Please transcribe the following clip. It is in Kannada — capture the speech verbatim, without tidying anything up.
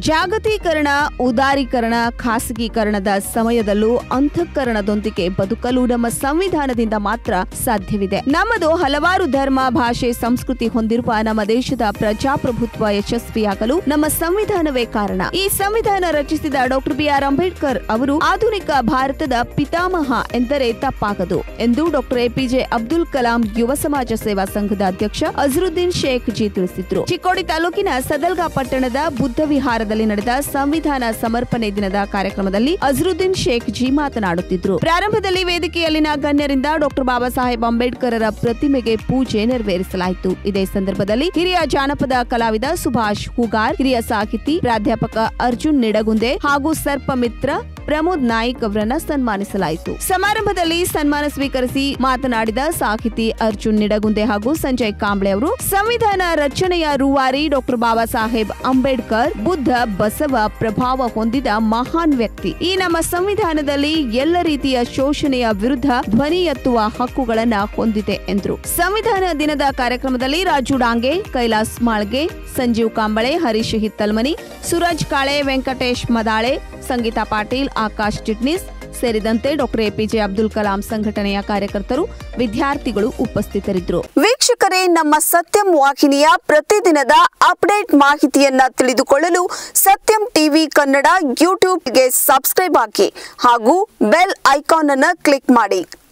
ಜಾಗತೀಕರಣ, ಉದಾರೀಕರಣ, ಖಾಸಗೀಕರಣದ ಸಮಯದಲ್ಲೂ ಅಂತಃಕರಣದೊಂದಿಗೆ ಬದುಕಲು ನಮ್ಮ ಸಂವಿಧಾನದಿಂದ ಮಾತ್ರ ಸಾಧ್ಯವಿದೆ. ನಮ್ಮದು ಹಲವಾರು ಧರ್ಮ, ಭಾಷೆ, ಸಂಸ್ಕೃತಿ ಹೊಂದಿರುವ ನಮ್ಮ ದೇಶದ ಪ್ರಜಾಪ್ರಭುತ್ವ ಯಶಸ್ವಿಯಾಗಲು ನಮ್ಮ ಸಂವಿಧಾನವೇ ಕಾರಣ. ಈ ಸಂವಿಧಾನ ರಚಿಸಿದ ಡಾಕ್ಟರ್ ಬಿ ಆರ್ ಅಂಬೇಡ್ಕರ್ ಅವರು ಆಧುನಿಕ ಭಾರತದ ಪಿತಾಮಹ ಎಂದರೆ ತಪ್ಪಾಗದು ಎಂದು ಡಾಕ್ಟರ್ ಎಪಿಜೆ ಅಬ್ದುಲ್ ಕಲಾಂ ಯುವ ಸಮಾಜ ಸೇವಾ ಸಂಘದ ಅಧ್ಯಕ್ಷ ಅಜರುದ್ದೀನ್ ಶೇಖ್ ಜಿ ತಿಳಿಸಿದ್ರು. ಚಿಕ್ಕೋಡಿ ತಾಲೂಕಿನ ಸದಲ್ಗಾ ಪಟ್ಟಣದ ಬುದ್ಧ ವಿಹಾರದಲ್ಲಿ ನಡೆದ ಸಂವಿಧಾನ ಸಮರ್ಪಣೆ ದಿನದ ಕಾರ್ಯಕ್ರಮದಲ್ಲಿ ಅಜರುದ್ದೀನ್ ಶೇಖ್ ಜಿ ಮಾತನಾಡುತ್ತಿದ್ರು. ಪ್ರಾರಂಭದಲ್ಲಿ ವೇದಿಕೆಯಲ್ಲಿನ ಗಣ್ಯರಿಂದ ಡಾಕ್ಟರ್ ಬಾಬಾ ಸಾಹೇಬ್ ಅಂಬೇಡ್ಕರರ ಪ್ರತಿಮೆಗೆ ಪೂಜೆ ನೆರವೇರಿಸಲಾಯಿತು. ಇದೇ ಸಂದರ್ಭದಲ್ಲಿ ಹಿರಿಯ ಜಾನಪದ ಕಲಾವಿದ ಸುಭಾಷ್ ಹುಗಾರ್, ಹಿರಿಯ ಸಾಹಿತಿ ಪ್ರಾಧ್ಯಾಪಕ ಅರ್ಜುನ್ ನಿಡಗುಂದೆ ಹಾಗೂ ಸರ್ಪಮಿತ್ರ ಪ್ರಮೋದ್ ನಾಯ್ಕ್ ಅವರನ್ನ ಸನ್ಮಾನಿಸಲಾಯಿತು. ಸಮಾರಂಭದಲ್ಲಿ ಸನ್ಮಾನ ಸ್ವೀಕರಿಸಿ ಮಾತನಾಡಿದ ಸಾಹಿತಿ ಅರ್ಜುನ್ ನಿಡಗುಂದೆ ಹಾಗೂ ಸಂಜಯ್ ಕಾಂಬ್ಳೆ ಅವರು ಸಂವಿಧಾನ ರಚನೆಯ ರೂವಾರಿ ಡಾಕ್ಟರ್ ಬಾಬಾ ಸಾಹೇಬ್ ಅಂಬೇಡ್ಕರ್ ಬುದ್ಧ, ಬಸವ ಪ್ರಭಾವ ಹೊಂದಿದ ಮಹಾನ್ ವ್ಯಕ್ತಿ. ಈ ನಮ್ಮ ಸಂವಿಧಾನದಲ್ಲಿ ಎಲ್ಲ ರೀತಿಯ ಶೋಷಣೆಯ ವಿರುದ್ಧ ಧ್ವನಿ ಎತ್ತುವ ಹಕ್ಕುಗಳನ್ನ ಹೊಂದಿದೆ ಎಂದರು. ಸಂವಿಧಾನ ದಿನದ ಕಾರ್ಯಕ್ರಮದಲ್ಲಿ ರಾಜು ಡಾಂಗೆ, ಕೈಲಾಸ್ ಮಾಳ್ಗೆ, ಸಂಜೀವ್ ಕಾಂಬಳೆ, ಹರೀಶ್ ಹಿತ್ತಲ್ಮನಿ, ಸೂರಜ್ ಕಾಳೆ, ವೆಂಕಟೇಶ್ ಮದಾಳೆ, ಸಂಗೀತಾ ಪಾಟೀಲ್, ಆಕಾಶ್ ಚಿಟ್ನಿಸ್ ಸೇರಿದಂತೆ ಡಾಕ್ಟರ್ ಎಪಿಜೆ ಅಬ್ದುಲ್ ಕಲಾಂ ಸಂಘಟನೆಯ ಕಾರ್ಯಕರ್ತರು, ವಿದ್ಯಾರ್ಥಿಗಳು ಉಪಸ್ಥಿತರಿದ್ದರು. ವೀಕ್ಷಕರೇ, ನಮ್ಮ ಸತ್ಯಂ ವಾಹಿನಿಯ ಪ್ರತಿದಿನದ ಅಪ್ಡೇಟ್ ಮಾಹಿತಿಯನ್ನ ತಿಳಿದುಕೊಳ್ಳಲು ಸತ್ಯಂ ಟಿವಿ ಕನ್ನಡ ಯೂಟ್ಯೂಬ್ಗೆ ಸಬ್ಸ್ಕ್ರೈಬ್ ಆಗಿ ಹಾಗೂ ಬೆಲ್ ಐಕಾನ್ ಅನ್ನು ಕ್ಲಿಕ್ ಮಾಡಿ.